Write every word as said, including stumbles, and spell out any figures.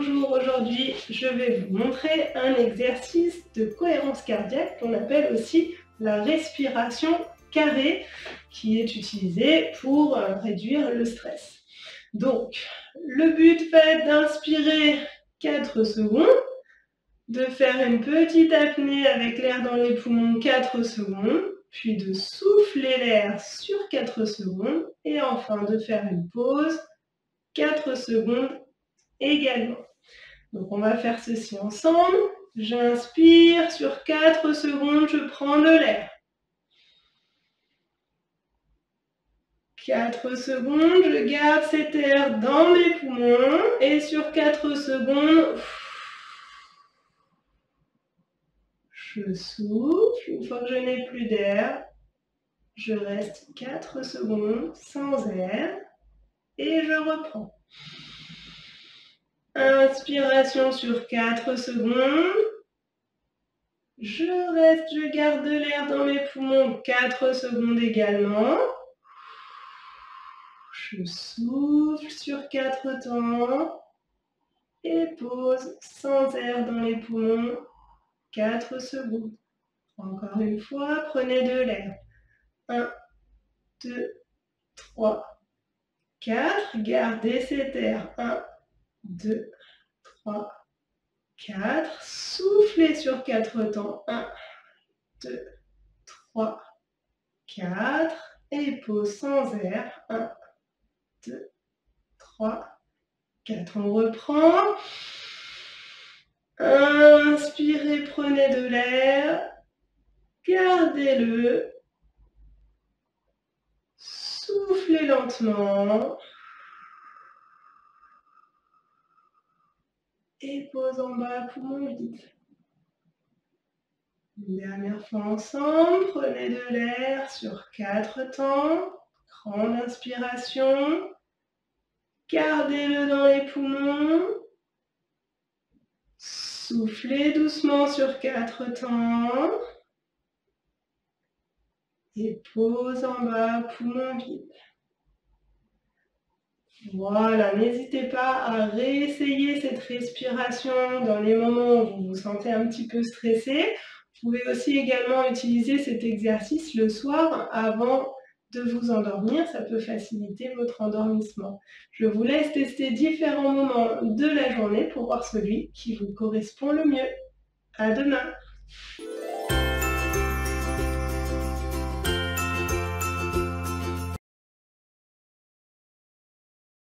Bonjour, aujourd'hui je vais vous montrer un exercice de cohérence cardiaque qu'on appelle aussi la respiration carrée qui est utilisée pour réduire le stress. Donc, le but va être d'inspirer quatre secondes, de faire une petite apnée avec l'air dans les poumons quatre secondes, puis de souffler l'air sur quatre secondes et enfin de faire une pause quatre secondes également. Donc on va faire ceci ensemble. J'inspire, sur quatre secondes, je prends de l'air. quatre secondes, je garde cet air dans mes poumons et sur quatre secondes, je souffle. Une fois que je n'ai plus d'air, je reste quatre secondes sans air et je reprends. Inspiration sur quatre secondes. Je reste, je garde de l'air dans mes poumons quatre secondes également. Je souffle sur quatre temps. Et pause sans air dans les poumons quatre secondes. Encore une fois, prenez de l'air. un, deux, trois, quatre. Gardez cet air. un, deux, trois, quatre. Soufflez sur quatre temps. un, deux, trois, quatre. Et pause sans air. un, deux, trois, quatre. On reprend. Inspirez, prenez de l'air. Gardez-le. Soufflez lentement. Et pause en bas, poumon vide. Une dernière fois ensemble, prenez de l'air sur quatre temps. Grande inspiration. Gardez-le dans les poumons. Soufflez doucement sur quatre temps. Et pause en bas, poumon vide. Voilà, n'hésitez pas à réessayer cette respiration dans les moments où vous vous sentez un petit peu stressé. Vous pouvez aussi également utiliser cet exercice le soir avant de vous endormir. Ça peut faciliter votre endormissement. Je vous laisse tester différents moments de la journée pour voir celui qui vous correspond le mieux. À demain!